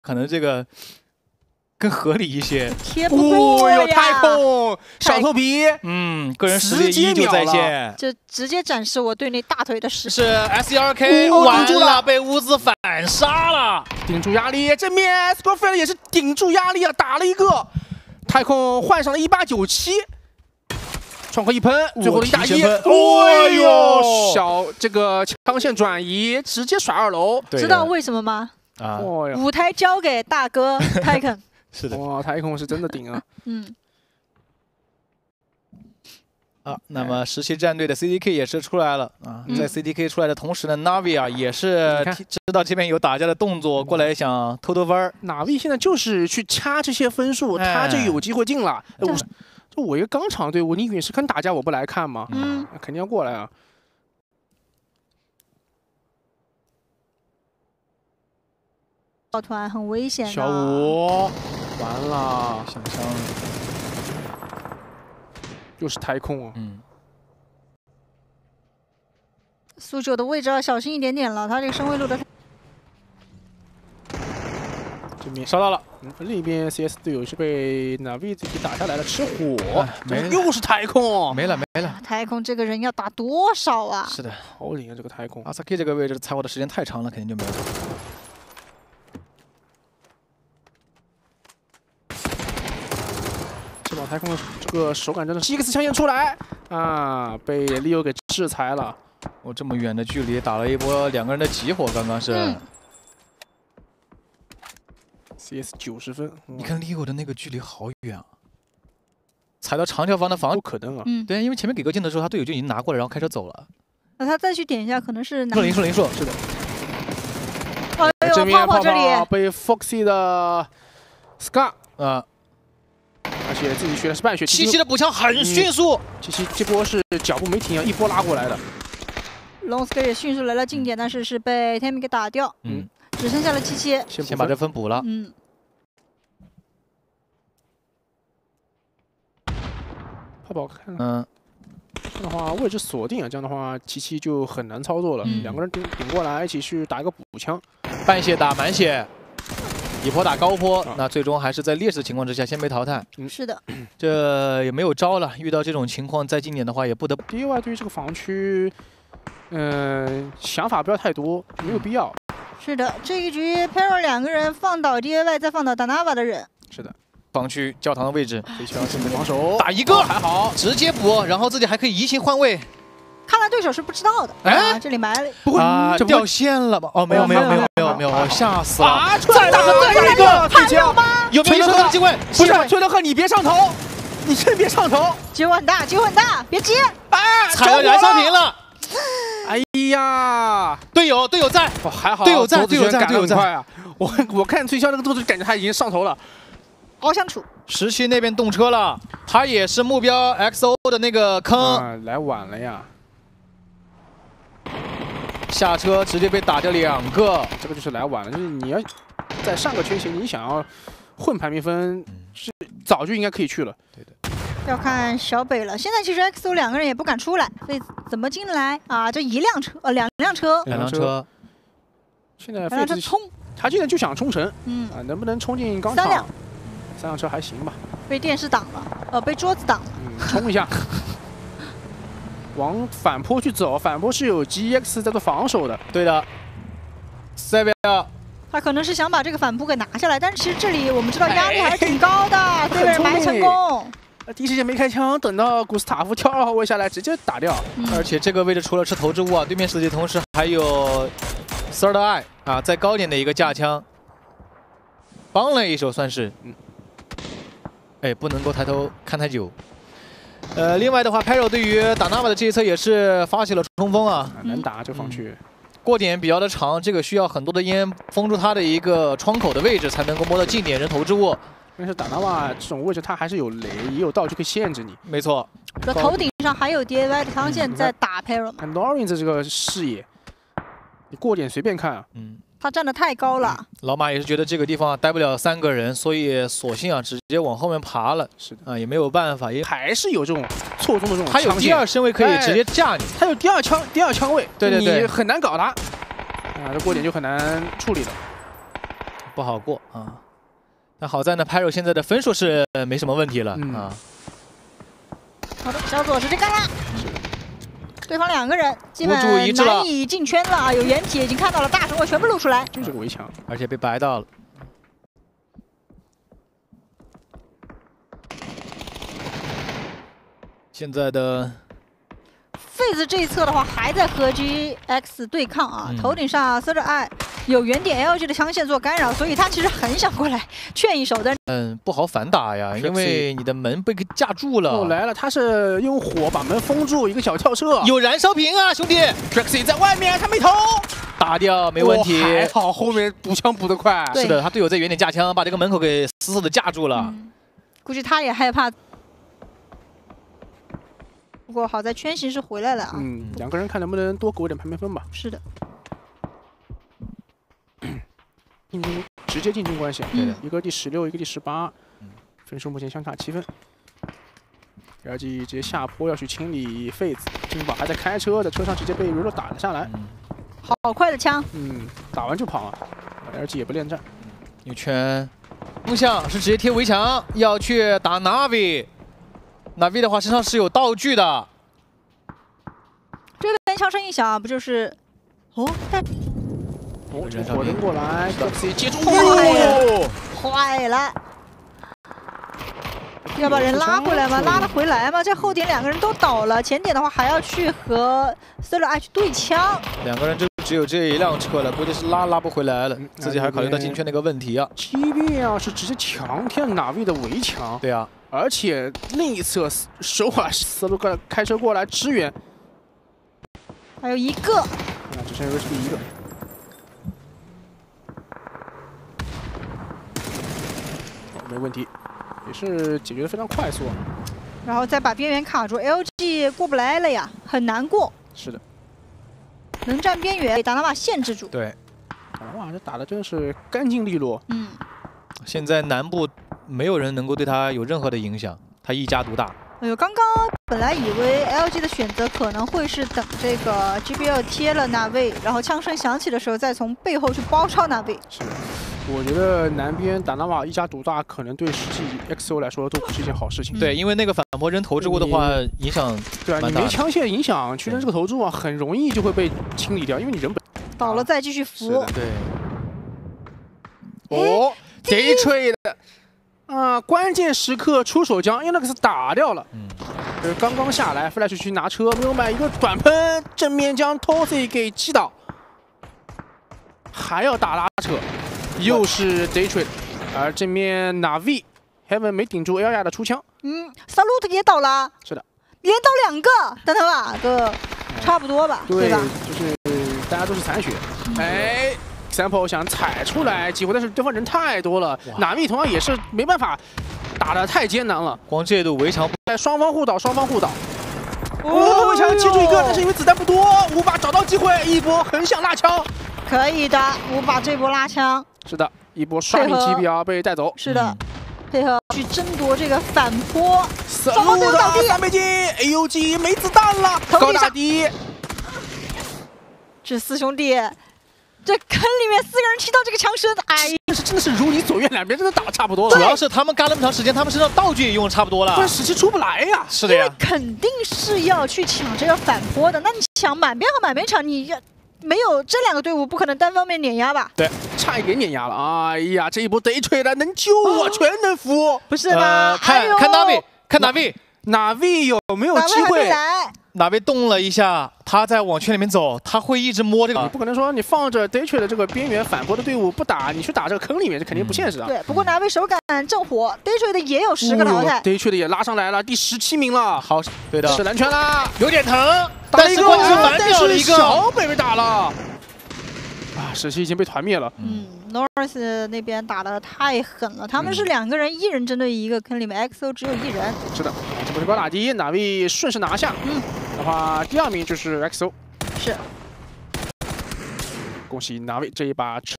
可能这个更合理一些。 贴不过呀！ 有太空小头皮， 个人实力依旧在线， 就直接展示我对那大腿的实力。 是 S12K 完了，被乌兹反杀了， 顶住压力。这面 Scorfield 也是顶住压力啊，打了一个太空，换上了1897。 窗口一喷，最后的1打1，哎呦，小这个枪线转移，直接甩2楼。 知道为什么吗？ 啊， 舞台交给大哥泰肯。 是的， 哇，太空是真的顶啊。 那么17战队的 CDK 也是出来了啊，在 CDK 出来的同时呢 ，NAVI 啊也是知道这边有打架的动作，过来想偷分。 NAVI 现在就是去掐这些分数，他就有机会进了。就我一个钢厂队伍，你陨石坑打架我不来看吗？肯定要过来啊！ 抱团很危险的。 小五完了， 想伤了， 又是太空啊！ 苏九的位置要小心一点点了，他这个身位路的。 这边烧到了。 另一边 CS 队友是被 NAVI 自己打下来了，吃火， 没了， 又是太空， 没了。 太空这个人要打多少啊？ 是的， 好领啊这个太空。 阿萨 K 这个位置踩火的时间太长了，肯定就没有。 这把太空的这个手感真的是 GX 枪线出来啊，被利欧给制裁了。 我这么远的距离打了一波2个人的集火，刚刚是。 CS 90分， 你看 Leo 的那个距离好远啊，踩到长条方的防不可能啊！ 对，因为前面给个镜的时候，他队友就已经拿过来，然后开车走了。 那他再去点一下，可能是林树，是的。 哎呦，泡泡这里被 Foxy 的 Scar 而且自己学的是半血。 77的补枪很迅速 ，77这波是脚步没停啊，一波拉过来的。 Longsker 也迅速来了近点，但是被 Tammy 给打掉。只剩下了77， 先把这分补了。 泡泡看看。这样的话位置锁定啊，这样的话77就很难操作了。2个人顶过来，一起去打一个补枪， 半血打满血，底坡打高坡，那最终还是在劣势的情况之下先被淘汰。 是的， 这也没有招了。遇到这种情况再进点的话，也不得不。 另外，对于这个防区，想法不要太多，没有必要。 是的，这一局 Pero 2个人放倒 DAY， 再放倒 Danava 的人。 是的， 防区教堂的位置， 飞球准备防守， 打一个还好， 直接补，然后自己还可以移形换位。 看来对手是不知道的。哎，这里埋了， 不会这掉线了吧？哦，没有，我吓死了！ 再打一个， 还有吗？ 有没有任何机会？ 不是，崔德赫，你别上头，你真别上头！ 机会很大，机会很大，别接！ 踩到燃烧瓶了。 哎呀， 队友在， 还好， 队友在， 快啊！我看崔潇那个动作，就感觉他已经上头了。 好相处。 17那边动车了，他也是目标 XO 的那个坑。 来晚了呀！ 下车直接被打掉2个， 这个就是来晚了。就是你要在上个圈型，你想要混排名分，是早就应该可以去了。对的。 要看小北了。现在其实 XO 2个人也不敢出来，所以怎么进来啊？这2辆车。 现在他冲， 他现在就想冲城。能不能冲进钢厂？3辆车还行吧。 被电视挡了，被桌子挡了。 冲一下，往反坡去走。反坡是有 GX 在做防守的。 对的。Sevilla。 他可能是想把这个反扑给拿下来，但是其实这里我们知道压力还是挺高的，对面埋成功。 第一时间没开枪，等到古斯塔夫跳2号位下来，直接打掉。 而且这个位置除了吃投掷物啊，对面死敌同时还有 Third Eye 啊，在高点的一个架枪，帮了一手算是。哎，不能够抬头看太久。另外的话 ，Pero 对于打 NAVI 的这一侧也是发起了冲锋啊， 难打这防区。 过点比较的长，这个需要很多的烟封住他的一个窗口的位置，才能够摸到近点人投掷物。 但是打 NAVI 这种位置，它还是有雷，也有道具可以限制你。 没错， 这头顶上还有 DAY 的枪线在打 Pero。 看 Norin 这个视野，你过点随便看啊。 他站得太高了。 老马也是觉得这个地方待不了3个人，所以索性啊直接往后面爬了。 是的， 也没有办法，也还是有这种错综的这种。 他有第2身位可以直接架你， 他有第二枪位， 对， 你很难搞他。这过点就很难处理了。 不好过啊。但好在呢 ，Pyro 现在的分数是没什么问题了啊。 好的，小左直接干了。对方2个人基本一致了难以进圈了啊！有掩体已经看到了，大神位全部露出来， 就这个围墙， 而且被白到了。现在的 FaZe 这一侧的话还在和 GX 对抗啊，头顶上3R5有原点 LG 的枪线做干扰，所以他其实很想过来劝一手，但不好反打呀，因为你的门被给架住了。 来了，他是用火把门封住，一个小跳撤， 有燃烧瓶啊，兄弟 ！Drexy 在外面，他没投， 打掉没问题。 还好后面补枪补得快。 是的，他队友在原点架枪，把这个门口给死死的架住了。 估计他也害怕。不过好在圈形是回来了啊。 2个人看能不能多给我点排名分吧。 是的。 直接竞争关系，一个第16，一个第18，分数目前相差7分。LG 直接下坡要去清理FaZe，金宝还在开车，在车上直接被柔柔打了下来。 好快的枪， 打完就跑了。LG 也不恋战， 有圈，方向是直接贴围墙，要去打 NAVI。NAVI 的话身上是有道具的。 这边枪声一响，不就是但。 这火扔过来 ，Drexy 接住， 坏了！要把人拉回来吗？拉得回来吗？这后点2个人都倒了，前点的话还要去和 3R5去对枪。 2个人就只有这一辆车了，估计是拉不回来了，自己还考虑到进圈那个问题啊。 即便是直接强贴 NAVI 的围墙， 对啊， 而且另一侧手把思路开车过来支援， 还有一个， 只剩 Rush 第1个。没问题，也是解决的非常快速。 然后再把边缘卡住 ，LG 过不来了呀，很难过。 是的， 能站边缘，被达纳瓦限制住。 对， 哇，这打的真是干净利落。 现在南部没有人能够对他有任何的影响，他一家独大。 哎呦，刚刚本来以为 LG 的选择可能会是等这个 GBL 贴了NAVI，然后枪声响起的时候再从背后去包抄NAVI。 是的。我觉得南边达纳瓦一家独大，可能对实际 XO 来说都不是一件好事情。 对，因为那个反驳扔投掷物的话，影响对啊，你没枪械影响，去扔这个投掷物啊，很容易就会被清理掉，因为你人本倒了再继续扶。 对。 D3R5的关键时刻出手将 Unix 打掉了。刚刚下来 ，Flash 去拿车，没有买一个短喷，正面将 Tozy 给击倒，还要打拉扯。又是 D3R5，而正面 NAVI Heaven 没顶住 L 亚的出枪。 Salute 也倒了。 是的， 连倒2个，但他把个差不多吧，对吧？ 就是大家都是残血。Example 想踩出来机会，但是对方人太多了，NAVI同样也是没办法，打得太艰难了。 光这堵围墙， 双方互倒，双方互倒。围墙接住一个，但是因为子弹不多，5把找到机会，一波横向拉枪。 可以的，5把这波拉枪。 是的，一波刷屏GBL被带走。 是的，配合去争夺这个反坡。 双方都倒地，3倍镜 ，AUG 没子弹了，高大低。 这4兄弟，这坑里面4个人听到这个枪声， 真的是如你所愿，两边真的打得差不多了。 主要是他们干了那么长时间，他们身上道具也用的差不多了， 但17出不来呀。 是的呀， 因为肯定是要去抢这个反坡的，那你抢满边和满边抢，你没有这2个队伍不可能单方面碾压吧？ 对，差一点碾压了。哎呀，这一波D3R5的能救我，全能扶， 不是吗？ 看 NAVI 有没有机会 ？NAVI动了一下，他在往圈里面走，他会一直摸这个。 你不可能说你放着D3R5的这个边缘反驳的队伍不打，你去打这个坑里面，这肯定不现实啊。 对，不过NAVI手感正火，D3R5的也有10个淘汰 ，D3R5的也拉上来了，第17名了。 好，对的， 是蓝圈啦， 有点疼， 打了一个， 但是小北被打了。17已经被团灭了。 North 那边打得太狠了，他们是2个人，1人针对一个坑里面 ，XO 只有1人。 是的，这波是高打低，NAVI顺势拿下。的话，第2名就是 XO。 是。 恭喜NAVI这一把